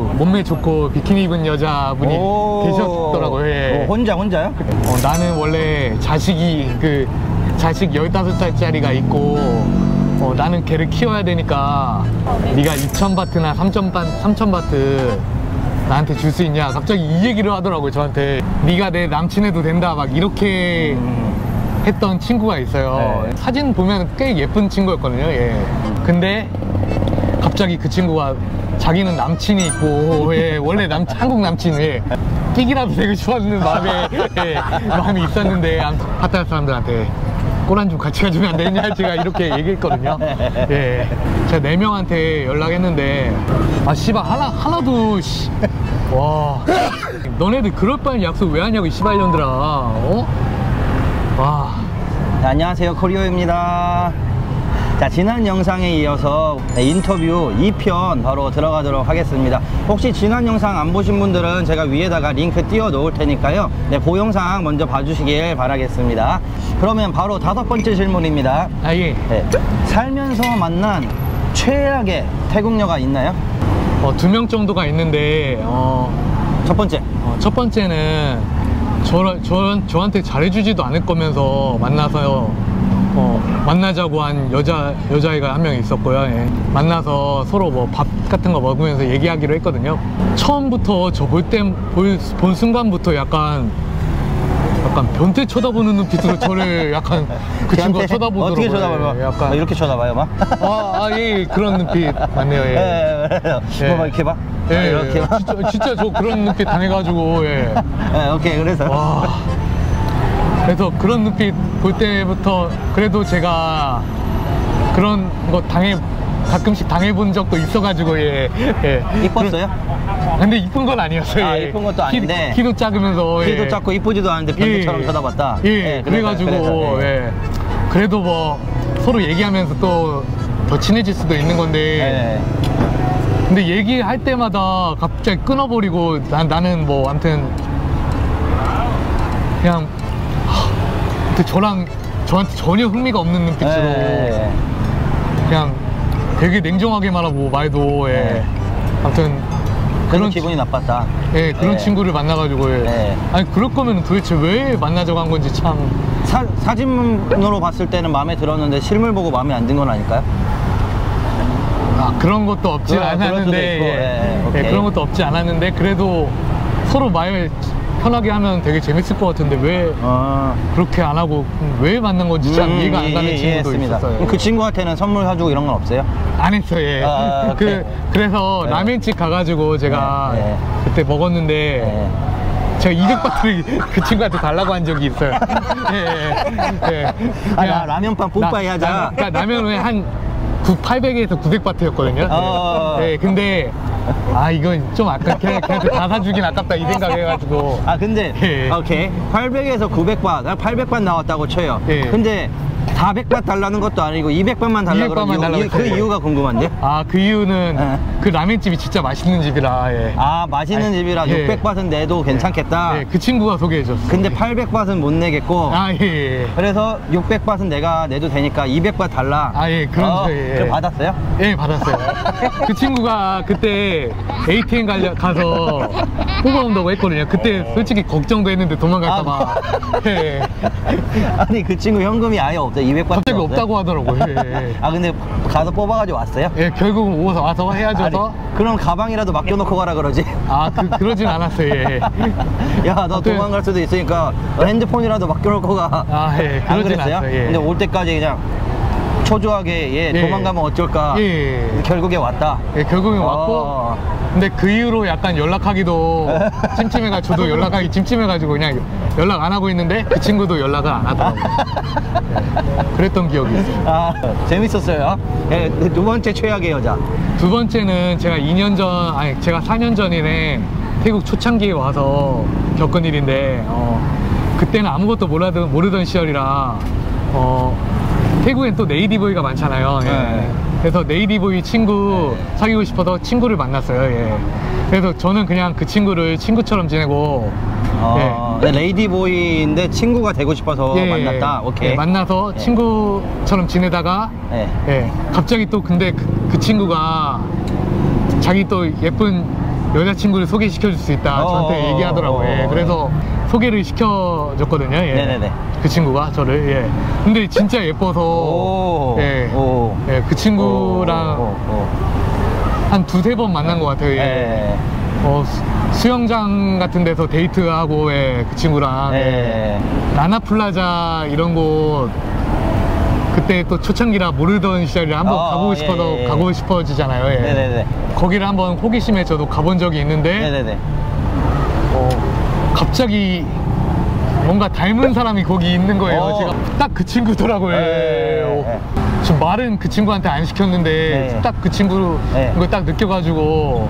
몸매 좋고 비키니 입은 여자분이 계셨더라고요. 예. 혼자요? 나는 원래 자식 15살짜리가 있고 나는 걔를 키워야 되니까 네가 2000바트나 3000바트 나한테 줄 수 있냐, 갑자기 이 얘기를 하더라고요. 저한테 네가 내 남친 해도 된다 막 이렇게 했던 친구가 있어요. 네. 사진 보면 꽤 예쁜 친구였거든요. 예. 근데 갑자기 그 친구가 자기는 남친이 있고, 예, 원래 한국 남친이 끼기라도 되고 싶었는 마음이 있었는데, 카타르 사람들한테 꼬란 좀 같이 가주면 안 되냐 제가 이렇게 얘기했거든요. 예, 제가 4명한테 연락했는데 씨발 하나도 와, 너네들 그럴 바엔 약속 왜 하냐고 이 씨발년들아. 와. 네, 안녕하세요, 코리오입니다. 자, 지난 영상에 이어서 인터뷰 2편 바로 들어가도록 하겠습니다. 혹시 지난 영상 안 보신 분들은 제가 위에다가 링크 띄워 놓을 테니까요, 네, 그 영상 먼저 봐주시길 바라겠습니다. 그러면 바로 5번째 질문입니다. 예. 네, 살면서 만난 최악의 태국녀가 있나요? 2명 정도가 있는데 첫 번째. 첫 번째는 저한테 잘해주지도 않을 거면서 만나서요. 만나자고 한 여자애가 한 명 있었고요. 예. 만나서 서로 뭐 밥 같은 거 먹으면서 얘기하기로 했거든요. 처음부터 저 본 순간부터 약간 변태 쳐다보는 눈빛으로 저를 약간 그 친구가 쳐다보더라고요. 어떻게 쳐다봐요? 예, 약간 이렇게 쳐다봐요, 막? 예, 그런 눈빛 맞네요. 예. 뭐 막 이렇게 봐? 예, 이렇게 봐? 진짜 저 그런 눈빛 당해가지고. 예. 오케이, 그래서. 와. 그래서 그런 눈빛 볼 때부터 그래도 제가 그런 거 가끔씩 당해본 적도 있어가지고. 예. 이뻤어요? 근데 이쁜 건 아니었어요. 이쁜 것도 아닌데 키도 작으면서. 키도 작고 이쁘지도 않은데 변태처럼 쳐다봤다. 그래가지고. 예. 그래도 뭐 서로 얘기하면서 또 더 친해질 수도 있는 건데. 근데 얘기할 때마다 갑자기 끊어버리고 나는 뭐 아무튼 그냥 저한테 전혀 흥미가 없는 눈빛으로 그냥 되게 냉정하게 말하고 말도. 아무튼 그런 기분이 나빴다. 예, 그런 친구를 만나가지고. 아니 그럴 거면 도대체 왜 만나자고 한 건지 참. 사진으로 봤을 때는 마음에 들었는데 실물 보고 마음에 안 든 건 아닐까요? 그런 것도 없진 않았는데. 그런 것도 없지 않았는데 그래도 서로 말 편하게 하면 되게 재밌을 것 같은데 왜 그렇게 안 하고 왜 만난 건지 참 이해가 안 가는 친구도 있었어요. 그럼 그 친구한테는 선물 사주고 이런 건 없어요? 안 했어요. 예. 그래서 라멘집 가가지고 제가 그때 먹었는데 제가 200바트를 그 친구한테 달라고 한 적이 있어요. 라면빵 뽀빠이 하자. 그러니까 라면은 한 800에서 900바트였거든요. 근데 이건 좀 아깝게 걔한테 다 사주긴 아깝다 이 생각해가지고. 근데 오케이, 800에서 900바 800바 나왔다고 쳐요. 근데 400바 달라는 것도 아니고 200바만 달라고 그러는 그 이유가 궁금한데? 그 이유는 그 라면집이 진짜 맛있는 집이라. 맛있는 집이라 600바트는 내도 괜찮겠다. 그 친구가 소개해줬어. 근데 800바트는 못 내겠고. 그래서 600바트는 내가 내도 되니까 200바 달라. 그럼 받았어요? 예, 받았어요. 그 친구가 그때 ATM 가서 뽑아온다고 했거든요. 그때 솔직히 걱정도 했는데 도망갈까봐. 아니 그 친구 현금이 아예 없어요? 200바트 갑자기 없다고 하더라고요. 근데 가서 뽑아가지고 왔어요? 결국은 와서 헤어져서. 그럼 가방이라도 맡겨놓고 가라 그러지? 그러진 않았어요. 야, 너 도망갈 수도 있으니까 핸드폰이라도 맡겨놓고 가. 안 그랬어요? 근데 올 때까지 그냥 초조하게 도망가면 어쩔까. 결국에 왔다. 결국에 왔고. 근데 그 이후로 약간 연락하기도 찜찜해가지고, 저도 연락하기 찜찜해가지고 그냥 연락 안 하고 있는데 그 친구도 연락을 안 하더라고요. 그랬던 기억이 있어요. 재밌었어요. 두 번째 최악의 여자. 두 번째는 제가 4년 전이네 태국 초창기에 와서 겪은 일인데, 그때는 아무것도 모르던 시절이라 태국엔 또 네이디보이가 많잖아요. 그래서 네이디보이 친구 사귀고 싶어서 친구를 만났어요. 그래서 저는 그냥 그 친구를 친구처럼 지내고. 레이디보이인데 친구가 되고 싶어서 만났다. 오케이. 만나서 친구처럼 지내다가 갑자기 또 근데 그 친구가 자기 또 예쁜 여자친구를 소개시켜 줄 수 있다 저한테 얘기하더라고요. 예, 그래서 소개를 시켜줬거든요. 예. 네네네. 그 친구가 저를. 예. 근데 진짜 예뻐서 예. 예, 그 친구랑 한 두세 번 만난 것 같아요. 예. 수영장 같은 데서 데이트하고 예, 그 친구랑 예. 라나플라자 이런 곳 그때 또 초창기라 모르던 시절에 한번 가보고 싶어서 가고 싶어지잖아요. 예. 네네네. 거기를 한번 호기심에 저도 가본 적이 있는데 네네네. 갑자기 뭔가 닮은 사람이 거기 있는 거예요. 제가 딱 그 친구더라고요. 저 말은 그 친구한테 안 시켰는데 딱 그 친구 이거 딱 느껴가지고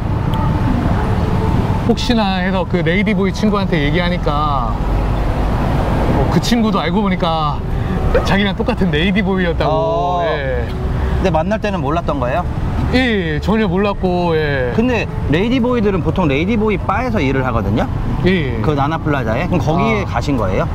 혹시나 해서 그 레이디보이 친구한테 얘기하니까 그 친구도 알고 보니까 자기랑 똑같은 레이디보이였다고. 예. 근데 만날 때는 몰랐던 거예요? 예, 전혀 몰랐고. 예. 근데 레이디보이들은 보통 레이디보이 바에서 일을 하거든요. 예. 그 나나플라자에. 그럼 거기에 가신 거예요?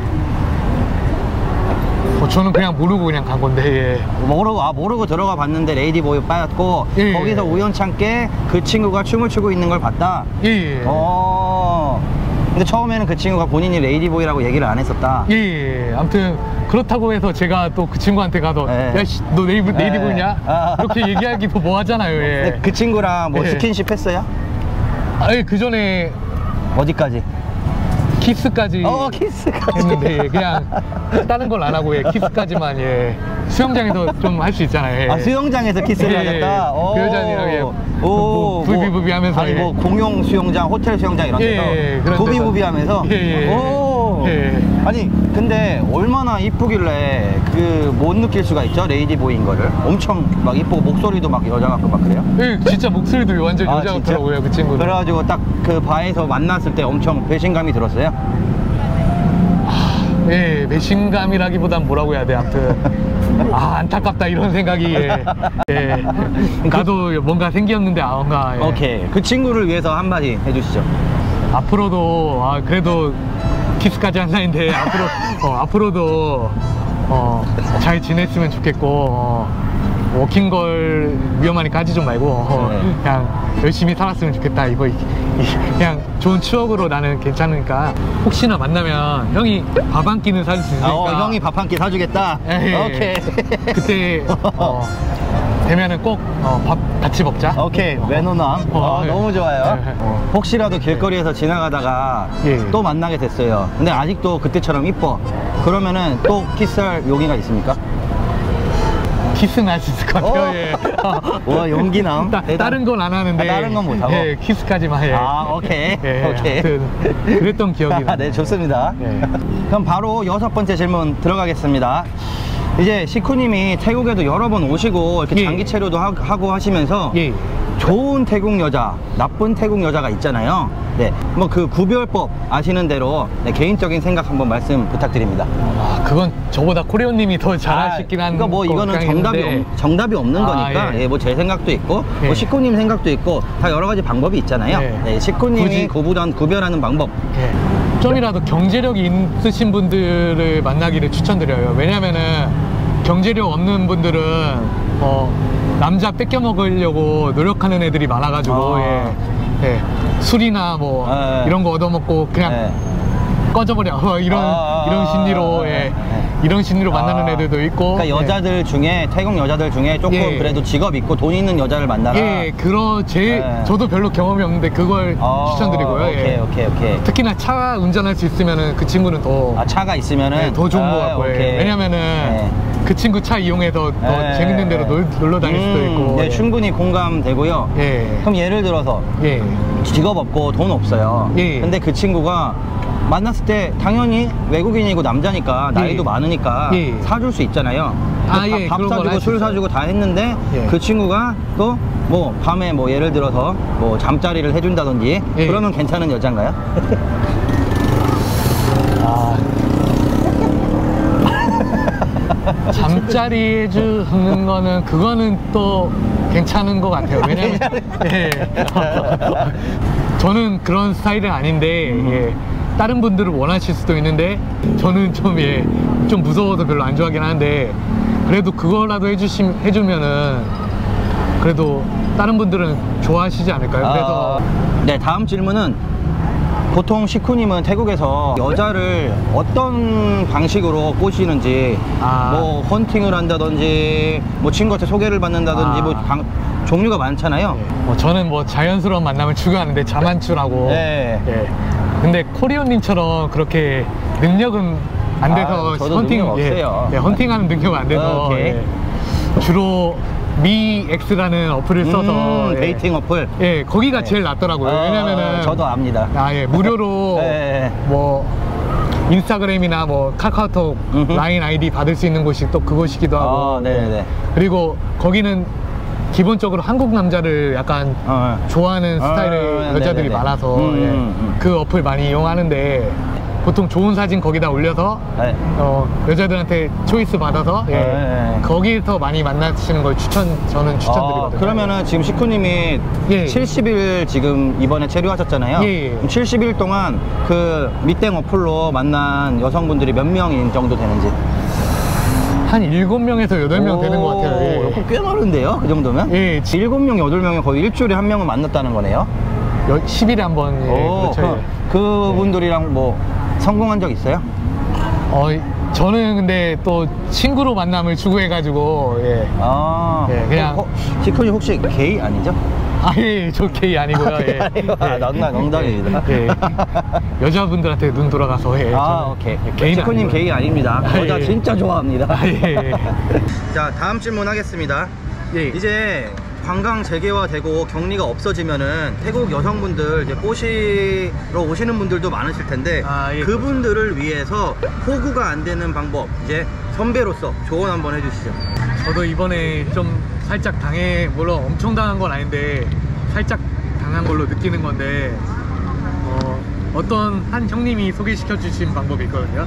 저는 그냥 모르고 그냥 간 건데. 예. 모르고 들어가 봤는데 레이디보이 바였고 예. 거기서 우연찮게 그 친구가 춤을 추고 있는 걸 봤다. 예. 근데 처음에는 그 친구가 본인이 레이디보이라고 얘기를 안 했었다. 예. 아무튼 그렇다고 해서 제가 또 그 친구한테 가서 야씨 너 레이디보이냐? 이렇게 얘기하기도 뭐 하잖아요. 예. 그 친구랑 뭐 스킨십 했어요? 아니 그 전에 어디까지? 키스까지 키스까지 했는데 그냥 다른 걸 안 하고 키스까지만. 예. 수영장에서 좀 할 수 있잖아요. 예. 수영장에서 키스를 하셨다? 그 여자랑 부비부비 하면서. 아니 뭐 공용 수영장, 호텔 수영장 이런 데서 부비부비 하면서. 아니 근데 얼마나 이쁘길래 그 못 느낄 수가 있죠? 레이디보이인 거를 엄청 막 이쁘고 목소리도 막 여자 같고 막 그래요? 예, 진짜 목소리도 완전 여자 같더라고요 그 친구는. 그래가지고 딱 그 바에서 만났을 때 엄청 배신감이 들었어요? 예, 배신감이라기보단 뭐라고 해야 돼. 아무튼 안타깝다 이런 생각이. 예. 나도 뭔가 생겼는데 뭔가. 예. 오케이. 그 친구를 위해서 한마디 해주시죠. 앞으로도 그래도 키스까지 한 사이인데 앞으로도 잘 지냈으면 좋겠고 워킹걸 위험하니 까지 좀 말고 그냥 열심히 살았으면 좋겠다. 이거 그냥 좋은 추억으로 나는 괜찮으니까 혹시나 만나면 형이 밥 한 끼는 사줄 수 있으니까. 형이 밥 한 끼 사주겠다. 오케이. 그때 되면은 꼭 밥 같이 먹자. 오케이. 매너남. 너무 좋아요. 혹시라도 길거리에서 지나가다가 또 만나게 됐어요. 근데 아직도 그때처럼 이뻐. 그러면은 또 키스할 용기가 있습니까? 키스는 할 수 있을 것 같아요. 예. 와, 용기남. 다른 건 안 하는데. 다른 건 못하고. 예, 키스까지만 해. 오케이. 오케이. 그랬던 기억이 나요. 네, 좋습니다. 그럼 바로 6번째 질문 들어가겠습니다. 이제 식구님이 태국에도 여러 번 오시고 이렇게 장기 체류도 하고 하시면서 좋은 태국 여자, 나쁜 태국 여자가 있잖아요. 네, 뭐 그 구별법 아시는 대로 개인적인 생각 한번 말씀 부탁드립니다. 그건 저보다 코리오님이 더 잘하시긴 한데. 그러니까 뭐 이거는 정답이 없는 거니까. 뭐 제 생각도 있고, 뭐 식구님 생각도 있고 다 여러 가지 방법이 있잖아요. 식구님이 구별하는 방법. 좀이라도 경제력이 있으신 분들을 만나기를 추천드려요. 왜냐면은 경제력 없는 분들은 남자 뺏겨 먹으려고 노력하는 애들이 많아가지고 술이나 뭐 이런 거 얻어먹고 그냥 꺼져버려 이런 심리로 이런 심리로 만나는 애들도 있고. 그러니까 여자들 중에 태국 여자들 중에 조금 그래도 직업 있고 돈 있는 여자를 만나라. 저도 별로 경험이 없는데 그걸 추천드리고요. 오케이. 특히나 차 운전할 수 있으면은 그 친구는 더 차가 있으면은 더 좋은 것 같고요. 왜냐면은 그 친구 차 이용해서 더 재밌는 데로 놀러 다닐 수도 있고. 충분히 공감되고요. 그럼 예를 들어서 직업 없고 돈 없어요. 근데 그 친구가 만났을 때 당연히 외국인이고 남자니까 나이도 많으니까 사줄 수 있잖아요. 밥 사주고 술 사주고 다 했는데 그 친구가 또 뭐 밤에 뭐 예를 들어서 뭐 잠자리를 해준다든지 그러면 괜찮은 여잔가요? 잠자리 해주는 거는 그거는 또 괜찮은 것 같아요. 왜냐면 저는 그런 스타일은 아닌데 다른 분들은 원하실 수도 있는데 저는 좀 무서워서 별로 안 좋아하긴 하는데 그래도 그거라도 해주면은 그래도 다른 분들은 좋아하시지 않을까요? 그래서 네, 다음 질문은 보통 식구님은 태국에서 여자를 어떤 방식으로 꼬시는지 뭐 헌팅을 한다든지 뭐 친구한테 소개를 받는다든지 뭐 종류가 많잖아요. 저는 뭐 자연스러운 만남을 추구하는데 자만추라고. 네. 예. 근데 코리온님처럼 그렇게 능력은 안 돼서 저도 능력 없어요. 예, 헌팅하는 능력은 안 돼서 예. 주로 미엑스라는 어플을 써서 데이팅 어플. 예, 거기가 제일 낫더라고요. 왜냐면은 저도 압니다. 예, 무료로 뭐 인스타그램이나 뭐 카카오톡 라인 아이디 받을 수 있는 곳이 또 그곳이기도 하고. 네네. 그리고 거기는 기본적으로 한국 남자를 약간 좋아하는 스타일의 여자들이 많아서 그 어플 많이 이용하는데 보통 좋은 사진 거기다 올려서 여자들한테 초이스 받아서 거기서 많이 만나시는 걸 저는 추천드리거든요. 그러면은 지금 식구님이 70일 지금 이번에 체류하셨잖아요. 70일 동안 그 밑땡 어플로 만난 여성분들이 몇 명인 정도 되는지? 한 7명에서 8명 되는 것 같아요. 꽤 많은데요? 그 정도면? 7명, 8명이 거의 일주일에 한 명은 만났다는 거네요? 10일에 한 번. 그렇죠. 그분들이랑 뭐 성공한 적 있어요? 저는 근데 또 친구로 만남을 추구해가지고 그냥 식구님 혹시 게이 아니죠? 예, 저 게이 아니고요. 농담입니다. 여자분들한테 눈 돌아가서 오케이. 식구님 게이 아닙니다. 여자 진짜 좋아합니다. 자, 다음 질문 하겠습니다. 이제 관광 재개화되고 격리가 없어지면은 태국 여성분들 이제 꼬시러 오시는 분들도 많으실 텐데 그분들을 위해서 호구가 안 되는 방법, 이제 선배로서 조언 한번 해주시죠. 저도 이번에 좀 살짝 물론 엄청 당한 건 아닌데 살짝 당한 걸로 느끼는 건데 어떤 한 형님이 소개시켜 주신 방법이 있거든요.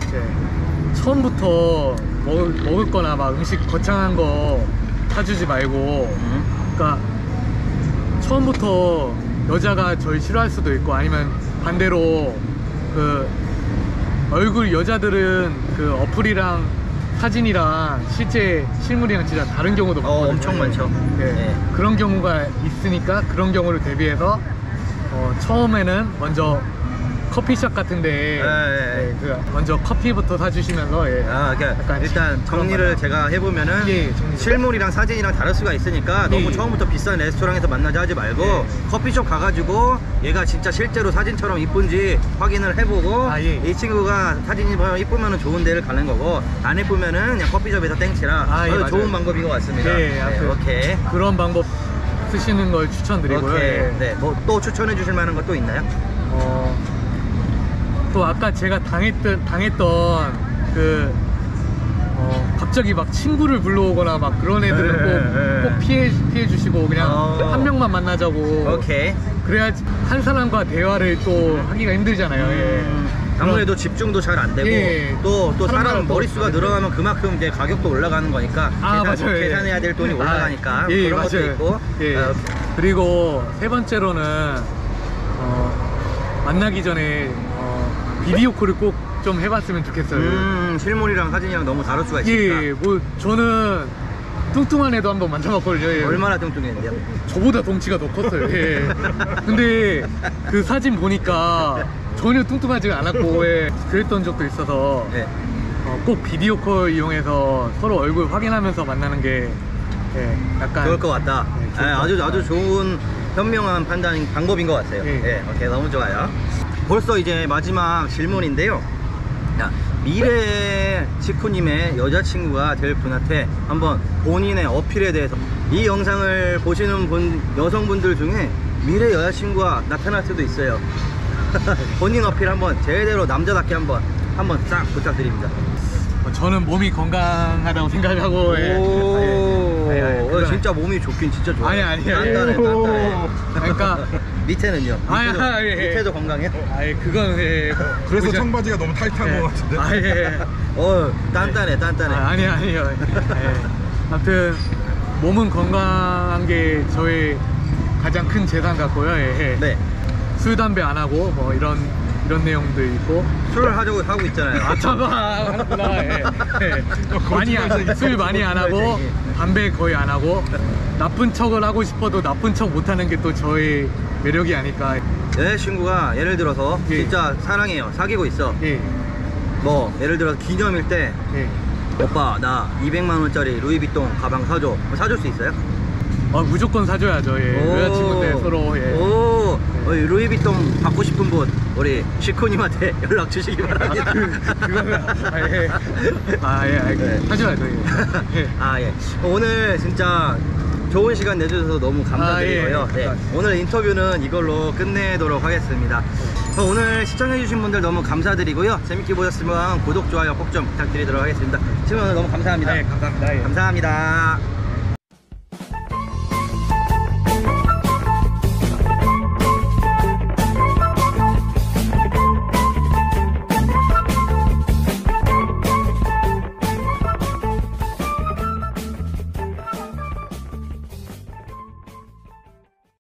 처음부터 먹을 거나 막 음식 거창한 거 사주지 말고 그러니까 처음부터 여자가 저를 싫어할 수도 있고 아니면 반대로 그 얼굴 여자들은 그 어플이랑 사진이랑 실제 실물이랑 진짜 다른 경우도 많거든요. 엄청 많죠. 그런 경우가 있으니까 그런 경우를 대비해서 처음에는 먼저 커피숍 같은데 먼저 커피부터 사주시면서 그러니까 일단 정리를 제가 해보면은 실물이랑 사진이랑 다를 수가 있으니까 너무 처음부터 비싼 레스토랑에서 만나자 하지 말고 커피숍 가가지고 얘가 진짜 실제로 사진처럼 이쁜지 확인을 해보고 이 친구가 사진이 이쁘면 좋은 데를 가는 거고 안 이쁘면은 그냥 커피숍에서 땡치라. 좋은 방법인 것 같습니다. 오케이. 그런 방법 쓰시는 걸 추천드리고요. 뭐 또 추천해 주실 만한 것 또 있나요? 또 아까 제가 당했던 그 갑자기 막 친구를 불러오거나 막 그런 애들은 꼭 피해 주시고 그냥 한 명만 만나자고. 그래야지 한 사람과 대화를 또 하기가 힘들잖아요. 아무래도 집중도 잘 안 되고 또 사람 머릿수가 늘어나면 그만큼 이제 가격도 올라가는 거니까 계산해야 될 돈이 올라가니까 그런 것도 있고. 그리고 세 번째로는 만나기 전에 비디오 콜을 꼭 좀 해봤으면 좋겠어요. 실물이랑 사진이랑 너무 다를 수가 있으니까. 뭐 저는 뚱뚱한 애도 한번 만져봤거든요. 얼마나 뚱뚱했는데요? 저보다 덩치가 더 컸어요. 근데 그 사진 보니까 전혀 뚱뚱하지 않았고 그랬던 적도 있어서 꼭 비디오 콜 이용해서 서로 얼굴 확인하면서 만나는 게 약간 좋을 것 같다. 아주 좋은 현명한 방법인 것 같아요. 오케이, 너무 좋아요. 벌써 이제 마지막 질문인데요. 미래 식구님의 여자친구가 될 분한테 한번 본인의 어필에 대해서, 이 영상을 보시는 여성분들 중에 미래 여자친구가 나타날 수도 있어요. 본인 어필 한번 제대로 남자답게 한번 싹 부탁드립니다. 저는 몸이 건강하다고 생각하고 진짜 몸이 좋긴 진짜 좋아요. 단단해. 그러니까 밑에는요? 밑에도 건강해요? 그건 그래서 청바지가 너무 타이트한 것 같은데. 단단해. 아니요. 아무튼 몸은 건강한 게 저의 가장 큰 재산 같고요. 술 담배 안 하고 뭐 이런 내용도 있고. 술을 하고 있잖아요. 하는구나. 술 많이 안 하고 담배 거의 안 하고 나쁜 척을 하고 싶어도 나쁜 척 못하는 게 또 저의 매력이 아닐까. 여자친구가 예를 들어서 예. 진짜 사랑해요, 사귀고 있어. 예. 뭐 예를 들어서 기념일 때 예. 오빠 나 200만원짜리 루이비통 가방 사줘. 사줄 수 있어요? 무조건 사줘야죠. 예. 오. 여자친구인데 서로. 예. 오, 루이비통 받고 싶은 분 우리 시코님한테 연락 주시기 바랍니다. 그거는 알겠습니다. 사줘야죠. 예. 아, 예. 오늘 진짜 좋은 시간 내주셔서 너무 감사드리고요. 아, 예. 네, 오늘 인터뷰는 이걸로 끝내도록 하겠습니다. 오늘 시청해주신 분들 너무 감사드리고요. 재밌게 보셨으면 구독, 좋아요 꼭 좀 부탁드리도록 하겠습니다. 지금 오늘 너무 감사합니다. 네, 감사합니다. 예. 감사합니다.